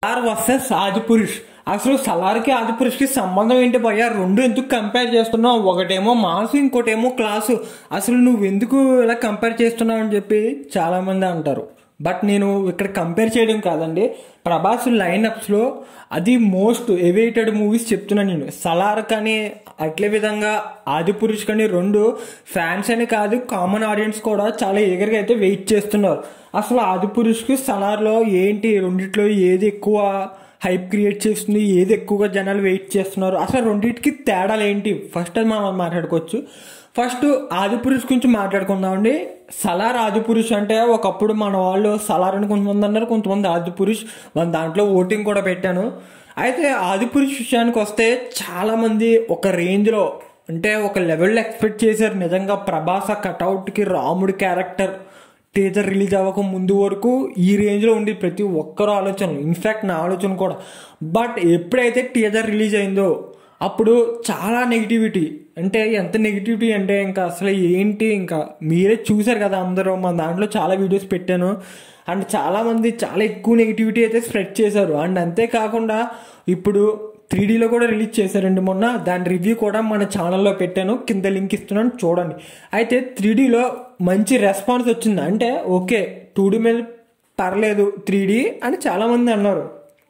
Salaar versus Adipurush. అసలు సలార్కి ఆదిపురుష్కి సంబంధం ఏంటి భయ్యా? రెండు ఎందుకు కంపేర్ చేస్తున్నావు? ఒకటేమో మాసు, ఇంకోటేమో క్లాసు. అసలు నువ్వు ఎందుకు ఇలా కంపేర్ చేస్తున్నావు అని చెప్పి చాలా మంది అంటారు. బట్ నేను ఇక్కడ కంపేర్ చేయడం కాదండి, ప్రభాస్ లైనప్స్లో అది మోస్ట్ ఎవేటెడ్ మూవీస్ చెప్తున్నాను నేను. సలార్ కానీ అట్లే విధంగా ఆదిపురుష్ కానీ రెండు ఫ్యాన్స్ అని కాదు, కామన్ ఆడియన్స్ కూడా చాలా ఈగర్గా అయితే వెయిట్ చేస్తున్నారు. అసలు ఆదిపురుష్కి సలార్లో ఏంటి, రెండిట్లో ఏది ఎక్కువ హైప్ క్రియేట్ చేస్తుంది, ఏది ఎక్కువగా జనాలు వెయిట్ చేస్తున్నారు, అసలు రెండింటికి తేడాలు ఏంటి ఫస్ట్ అది మనం మాట్లాడుకోవచ్చు. ఫస్ట్ ఆదిపురుష్ గురించి మాట్లాడుకుందామండి. సలార్ ఆదిపురుష్ అంటే ఒకప్పుడు మన వాళ్ళు సలార్ అని కొంతమంది అన్నారు, కొంతమంది ఆదిపురుష్. మన దాంట్లో ఓటింగ్ కూడా పెట్టాను. అయితే ఆదిపురుష్ విషయానికి వస్తే చాలామంది ఒక రేంజ్లో అంటే ఒక లెవెల్లో ఎక్స్పెక్ట్ చేశారు. నిజంగా ప్రభాస్ కటౌట్కి రాముడి క్యారెక్టర్ టీజర్ రిలీజ్ అవ్వక ముందు వరకు ఈ రేంజ్లో ఉండి ప్రతి ఒక్కరు ఆలోచన, ఇన్ఫ్యాక్ట్ నా ఆలోచన కూడా. బట్ ఎప్పుడైతే టీజర్ రిలీజ్ అయిందో అప్పుడు చాలా నెగిటివిటీ, అంటే ఎంత నెగిటివిటీ అంటే ఇంకా అసలు ఏంటి, ఇంకా మీరే చూసారు కదా అందరూ. మన దాంట్లో చాలా వీడియోస్ పెట్టాను అండ్ చాలామంది చాలా ఎక్కువ నెగిటివిటీ అయితే స్ప్రెడ్ చేశారు. అండ్ అంతేకాకుండా ఇప్పుడు 3Dలో కూడా రిలీజ్ చేశారండి మొన్న. దాని రివ్యూ కూడా మన ఛానల్లో పెట్టాను, కింద లింక్ ఇస్తున్నాను చూడండి. అయితే 3Dలో మంచి రెస్పాన్స్ వచ్చింది, అంటే ఓకే 2D మీద పర్లేదు 3D అని చాలామంది అన్నారు.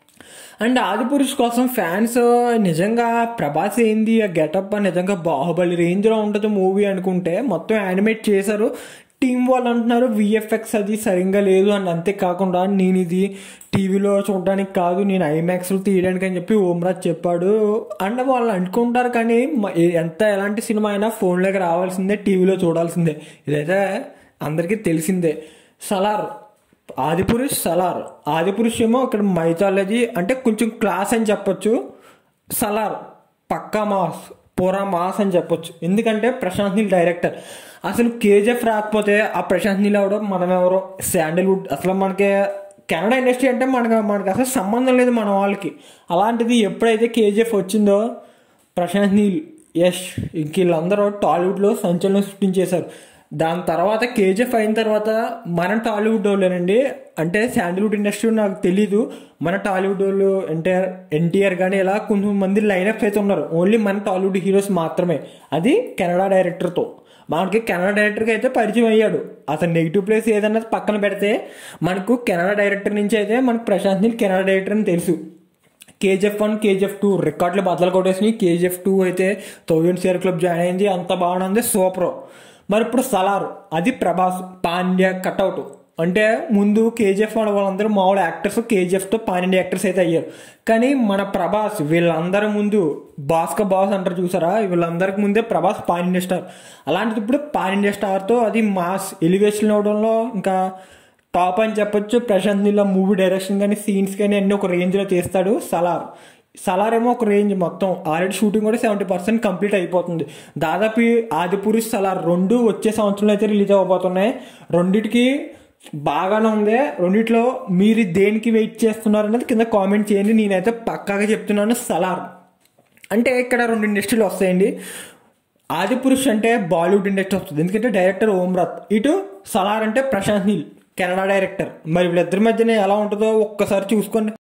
అండ్ ఆదిపురుష్ కోసం ఫ్యాన్స్ నిజంగా ప్రభాస్ ఏంది ఆ గెటప్ నిజంగా బాహుబలి రేంజ్లో ఉంటుంది మూవీ అనుకుంటే మొత్తం యానిమేట్ చేశారు. టీమ్ వాళ్ళు అంటున్నారు విఎఫ్ఎక్స్ అది సరిగ్గా లేదు అని. అంతేకాకుండా నేను ఇది టీవీలో చూడడానికి కాదు, నేను ఐమాక్స్లో తీయడానికి అని చెప్పి ఓమ్రాజ్ చెప్పాడు. అండ్ వాళ్ళు అనుకుంటారు కానీ ఎలాంటి సినిమా అయినా ఫోన్లోకి రావాల్సిందే, టీవీలో చూడాల్సిందే, ఇదైతే అందరికీ తెలిసిందే. సలార్ ఆదిపురుష్, సలార్. ఆదిపురుష్ ఏమో ఇక్కడ మైథాలజీ అంటే కొంచెం క్లాస్ అని చెప్పొచ్చు, సలార్ పక్కా మాస్, పూరా మాస్ అని చెప్పొచ్చు. ఎందుకంటే ప్రశాంత్ నీల్ డైరెక్టర్. అసలు కేజీఎఫ్ రాకపోతే ఆ ప్రశాంత్ నీల్ ఎవడో మనం ఎవరో, శాండల్వుడ్ అసలు మనకి కెనడా ఇండస్ట్రీ అంటే మనకి అసలు సంబంధం లేదు మన వాళ్ళకి. అలాంటిది ఎప్పుడైతే కేజీఎఫ్ వచ్చిందో ప్రశాంత్ నీల్, యష్, ఇంక వీళ్ళందరూ టాలీవుడ్లో సంచలనం సృష్టించేశారు. దాని తర్వాత కేజీఎఫ్ అయిన తర్వాత మన టాలీవుడ్ వాళ్ళేనండి, అంటే శాండల్వుడ్ ఇండస్ట్రీ నాకు తెలీదు, మన టాలీవుడ్ వాళ్ళు అంటే ఎన్టీఆర్ కానీ ఇలా కొంతమంది లైనప్స్ అయితే ఉన్నారు. ఓన్లీ మన టాలీవుడ్ హీరోస్ మాత్రమే, అది కెనడా డైరెక్టర్తో. మనకి కెనడా డైరెక్టర్కి అయితే పరిచయం అయ్యాడు. అతను నెగిటివ్ ప్లేస్ ఏదన్నా పక్కన పెడితే మనకు కెనడా డైరెక్టర్ నుంచి అయితే మనకు ప్రశాంత్ నీల్ కెనడా డైరెక్టర్ అని తెలుసు. కేజీఎఫ్ 1, KGF 2 రికార్డులు బద్దలు కొట్టేసినాయి. KGF 2 అయితే 1000 షేర్ క్లబ్ జాయిన్ అయింది, అంత బాగుంది, సూపర్. మరి ఇప్పుడు సలార్, అది ప్రభాస్ పాన్ ఇండియా కట్అవుట్. అంటే ముందు కేజీఎఫ్ వాళ్ళందరూ మామూలు యాక్టర్స్, కేజీఎఫ్తో పాన్ ఇండియా యాక్టర్స్ అయితే అయ్యారు. కానీ మన ప్రభాస్ వీళ్ళందరి ముందు బాస్ అంటారు చూసారా, వీళ్ళందరికి ముందే ప్రభాస్ పాన్ ఇండియా స్టార్. అలాంటిది ఇప్పుడు పాన్ ఇండియా స్టార్తో అది మాస్ ఎలివేషన్ అవడంలో ఇంకా టాప్ అని చెప్పొచ్చు. ప్రశాంత్ నీల్ మూవీ డైరెక్షన్ కానీ సీన్స్ కానీ అన్ని ఒక రేంజ్లో తీస్తాడు. సలార్ ఏమో ఒక రేంజ్, మొత్తం ఆల్రెడీ షూటింగ్ కూడా 70% కంప్లీట్ అయిపోతుంది. దాదాపు ఆదిపురుష్, సలార్ రెండు వచ్చే సంవత్సరంలో అయితే రిలీజ్ అవ్వబోతున్నాయి. రెండిటికి బాగానే ఉంది. రెండిట్లో మీరు దేనికి వెయిట్ చేస్తున్నారు అనేది కింద కామెంట్ చేయండి. నేనైతే పక్కాగా చెప్తున్నాను సలార్. అంటే ఇక్కడ రెండు ఇండస్ట్రీలు వస్తాయండి. ఆదిపురుష్ అంటే బాలీవుడ్ ఇండస్ట్రీ వస్తుంది, ఎందుకంటే డైరెక్టర్ ఓమ్రాజ్. ఇటు సలార్ అంటే ప్రశాంత్ నీల్ కెనడా డైరెక్టర్. మరి వీళ్ళిద్దరి మధ్యన ఎలా ఉంటుందో ఒక్కసారి చూసుకోండి.